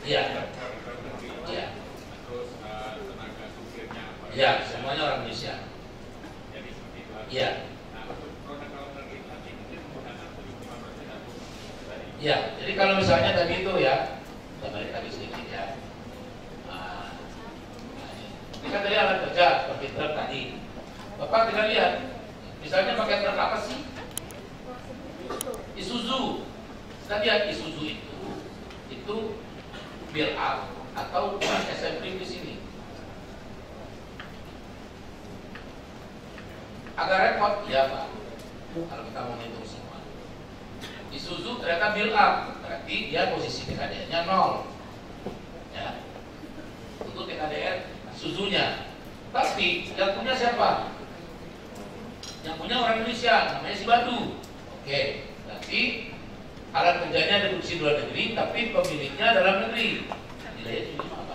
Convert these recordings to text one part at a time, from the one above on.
Iya. Iya. Terus tenaga supirnya apa? Iya, semuanya orang Indonesia. Jadi seperti itu. Iya. Nah, untuk produk legislasi mungkin menggunakan 75% atau dari. Iya, jadi kalau misalnya tadi itu ya, kita balik lagi sedikit ya. Ini kan tadi alat kerja seperti truk tadi. Bapak tinggal lihat, misalnya pakai truk apa sih? Isuzu. Kita lihat Isuzu itu build up atau assembly di sini. Agak repot, ya Pak. Kalau kita mau menghitung semua. Isuzu ternyata build up, berarti dia posisi TKDR-nya 0. Ya. Untuk TKDR Suzunya. Tapi yang punya siapa? Yang punya orang Indonesia, namanya si Badu. Oke, berarti alat kerjanya produksi luar negeri, tapi pemiliknya dalam negeri. Nilainya cuma apa?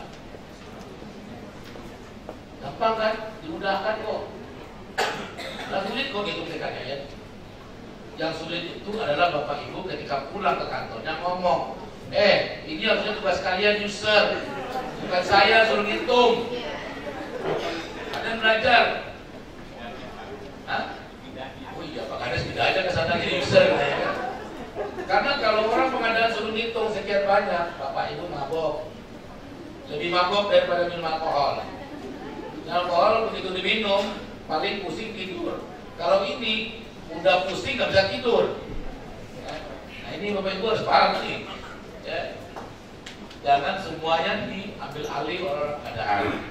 Gampang kan? Dimudahkan kok. Nggak sulit kok hitung TKDR. Yang sulit itu adalah Bapak Ibu ketika pulang ke kantornya ngomong, ini harusnya tugas kalian user, bukan saya suruh ngitung. Kalian belajar. Hah? Oh iya, Pak Kades tidak aja kesana jadi user ya. Karena kalau orang pengadaan suruh ngitung sekian banyak, Bapak Ibu mabok. Lebih mabok daripada minum alkohol. Alkohol begitu diminum, paling pusing tidur. Kalau ini udah pusing nggak bisa tidur. Nah ini Bapak Ibu harus paham nih. Ya. Jangan semuanya diambil alih oleh keadaan.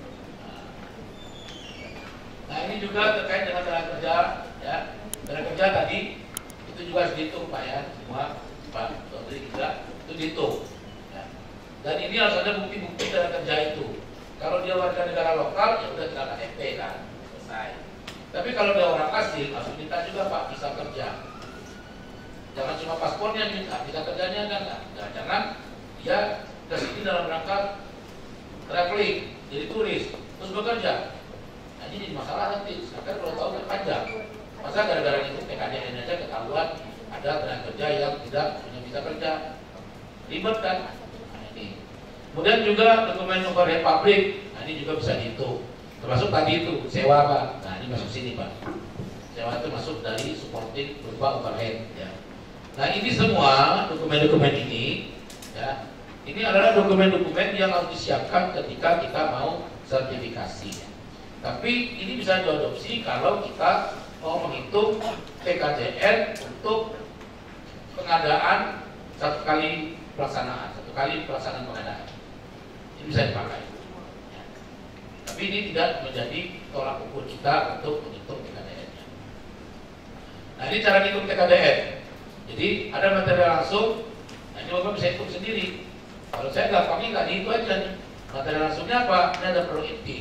Nah ini juga terkait dengan tenaga kerja, ya. Tenaga kerja tadi itu juga harus dihitung Pak ya, semua Pak Dodi juga itu dihitung. Ya. Dan ini harus ada bukti-bukti tenaga kerja itu. Kalau dia warga negara lokal ya udah tinggal KTP kan, selesai. Tapi kalau dia orang asing harus minta juga Pak visa kerja. Jangan cuma paspornya minta, visa kerjanya kan enggak. Jangan dia ke sini dalam rangka traveling, jadi turis, terus bekerja. Nah, ini jadi masalah nanti, sedangkan kalau tahu kan panjang. Masa gara-gara itu TKDN aja ketahuan ada tenaga kerja yang tidak punya visa kerja, ribet kan? Nah, ini. Kemudian juga dokumen overhead pabrik, nah ini juga bisa dihitung. Termasuk tadi itu sewa Pak, nah ini masuk sini Pak. Sewa itu masuk dari supporting berupa overhead. Ya. Nah ini semua dokumen-dokumen ini, ya, ini adalah dokumen-dokumen yang harus disiapkan ketika kita mau sertifikasi. Tapi ini bisa diadopsi kalau kita mau menghitung TKDN untuk pengadaan satu kali pelaksanaan pengadaan. Ini bisa dipakai. Ya. Tapi ini tidak menjadi tolak ukur kita untuk menghitung TKDN-nya. Nah ini cara menghitung TKDN. Jadi ada material langsung, nah ini Bapak bisa hitung sendiri. Kalau saya gampangnya nggak dihitung aja nih. Material langsungnya apa? Ini ada produk inti.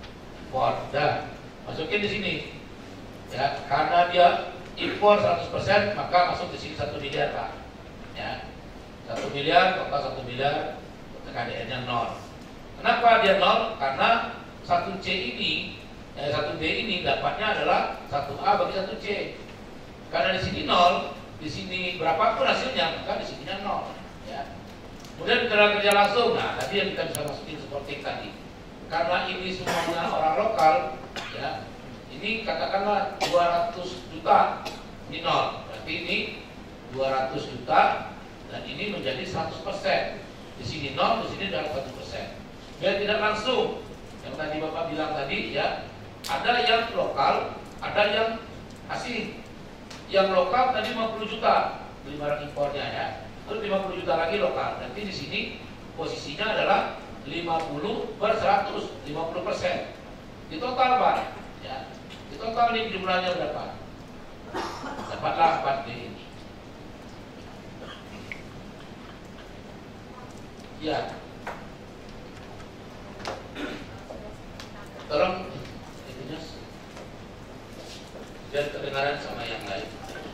Dan masukin di sini, ya karena dia impor 100% maka masuk di sini 1 miliar Pak, ya 1 miliar total 1 miliar TKDN-nya 0. Kenapa dia 0? Karena 1C ini, 1D ini dapatnya adalah 1A bagi 1C. Karena di sini 0, di sini berapapun hasilnya maka di sininya 0. Ya. Kemudian tenaga kerja langsung, nah tadi yang kita bisa masukin seperti tadi. Karena ini semuanya orang lokal, ya, ini katakanlah 200 juta ini 0, berarti ini 200 juta dan ini menjadi 100%. Di sini 0, di sini adalah 1%. Biar tidak langsung, yang tadi Bapak bilang tadi, ya, ada yang lokal, ada yang asing. Yang lokal tadi 50 juta beli barang impornya ya, terus 50 juta lagi lokal. Nanti di sini posisinya adalah 50 per 100, 50%. Di total Pak, ya. Di total ini jumlahnya berapa? Dapatlah 4D ini. Ya. Tolong itunya biar kedengaran sama yang lain.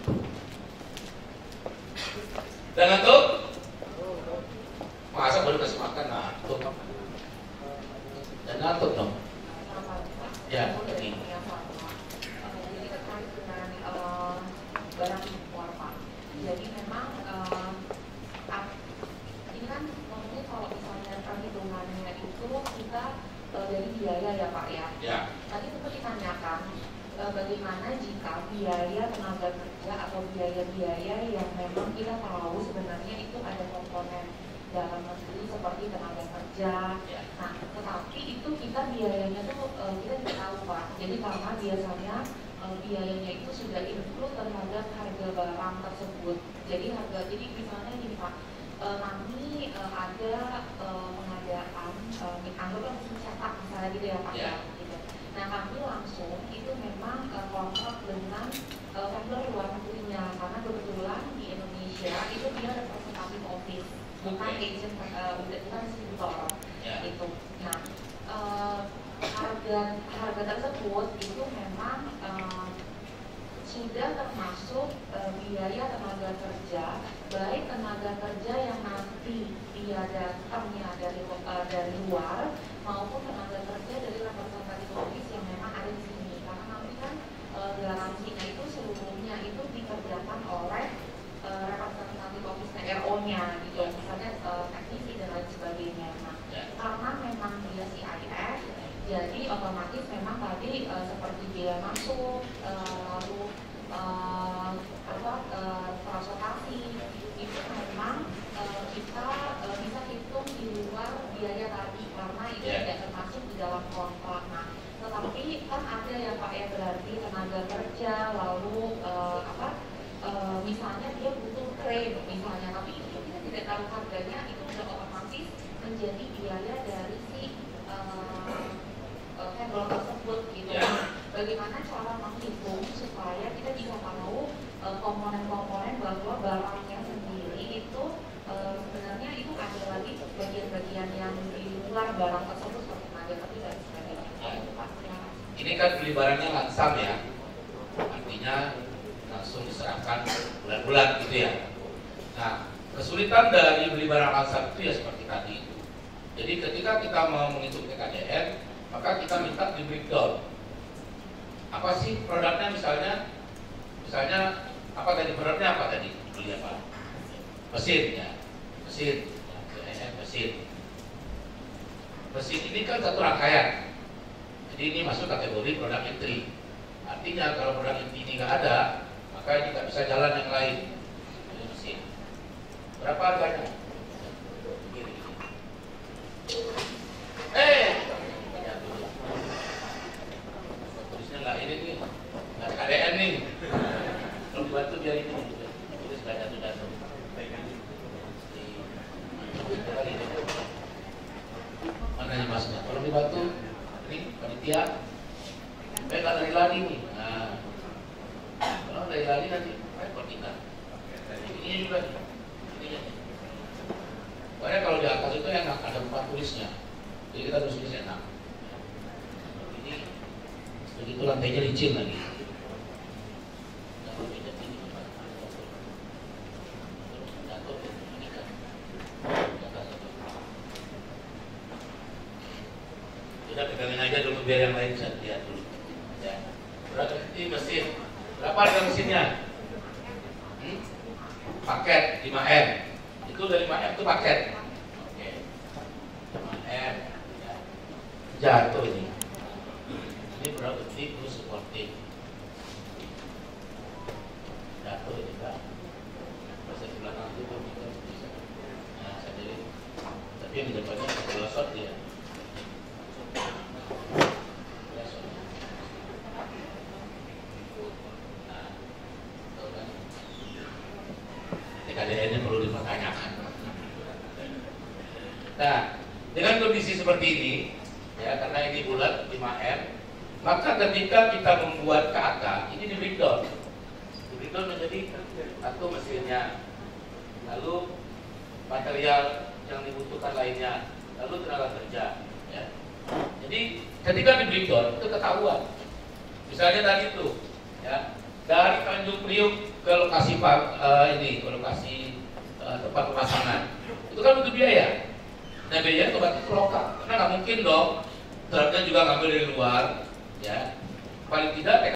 Dan ngantuk? Masa baru kasih makan ngantuk? Dan ngantuk dong? Ya, ini. Jadi terkait dengan barang impor Pak. Jadi memang ini kan maksudnya kalau misalnya perhitungannya itu kita dari biaya ya Pak ya. Ya. Tadi sempat ditanyakan bagaimana jika biaya tenaga kerja atau biaya-biaya yang memang kita tahu sebenarnya itu ada komponen dalam negeri seperti tenaga kerja. Nah, tetapi itu kita biayanya tuh kita tidak tahu Pak. Jadi karena biasanya biayanya itu sudah include terhadap harga barang tersebut. Jadi misalnya gini Pak, kami ada pengadaan, anggaplah cetak misalnya gitu ya Pak. Ya. Gitu. Nah kami langsung itu memang kontrak dengan vendor luar negerinya karena kebetulan di Indonesia itu dia representatif office, bukan agent, bukan distributor. Itu. Nah harga tersebut itu memang sudah termasuk biaya tenaga kerja, baik tenaga kerja yang nanti dia datangnya dari luar maupun tenaga kerja dari representatif office yang memang ada di sini. Karena nanti kan garansinya itu seluruhnya itu dikerjakan oleh representatif office RO-nya gitu, misalnya teknisi dan lain sebagainya. Nah, karena memang dia CIF, jadi otomatis memang tadi seperti biaya masuk, lalu transportasi itu memang kita bisa hitung di luar biaya tadi karena itu tidak termasuk di dalam kontrak. Nah, tetapi kan ada ya Pak ya, berarti tenaga kerja lalu misalnya dia butuh crane misalnya, tapi itu kita tidak tahu harganya, itu sudah otomatis menjadi biaya dari si vendor tersebut gitu. Bagaimana cara menghitung supaya kita bisa tahu komponen-komponen bahwa barangnya sendiri itu sebenarnya itu ada lagi bagian-bagian yang di luar barang tersebut seperti tenaga kerja dan sebagainya. Ini kan beli barangnya langsam ya, artinya langsung diserahkan bulan-bulan gitu ya. Nah, kesulitan dari beli barang langsam itu ya seperti tadi itu. Jadi ketika kita mau menghitung TKDN, maka kita minta di breakdown. Apa sih produknya misalnya apa tadi produknya apa tadi? Beli apa? Mesin ya. Mesin. Mesin ini kan satu rangkaian. Jadi ini masuk kategori produk entry. Artinya kalau produk entry ini nggak ada, maka ini nggak bisa jalan yang lain. Ini mesin. Berapa harganya? Tulisnya nggak ini nih, nggak KDN nih. Kalau dibantu biar ini, tulis nggak jatuh-jatuh. Mananya masnya? Kalau dibantu, ini panitia, nggak lari-lari nih. Nah, kalau lari-lari nanti repot kita. Ini juga nih, ininya nih. Pokoknya kalau di atas itu enak, ada 4 tulisnya. Jadi kita tulis enak. Ini begitu lantainya licin lagi. Sudah pegangin aja dulu biar yang lain bisa lihat dulu. Ya. Berarti mesin. Berapa harga mesinnya? Paket 5M. Itu dari 5M itu paket. Oke. 5M. Ya. Jatuh ini. Ini berapa detik plus supporting. Jatuh ini Pak. Masa di belakang itu bisa. Nah, saya jadi. Tapi yang di depannya selesai dia. TKDN-nya perlu dipertanyakan. Nah, dengan kondisi seperti ini, ya karena ini bulat 5M, maka ketika kita membuat KK, ini di breakdown. Di breakdown menjadi satu mesinnya, lalu material yang dibutuhkan lainnya, lalu tenaga kerja. Ya. Jadi ketika di breakdown itu ketahuan. Misalnya tadi itu, ya dari Tanjung Priuk ke lokasi ke lokasi tempat pemasangan, itu kan butuh biaya. Nah biaya itu berarti lokal, karena nggak mungkin dong truknya juga ngambil dari luar, ya paling tidak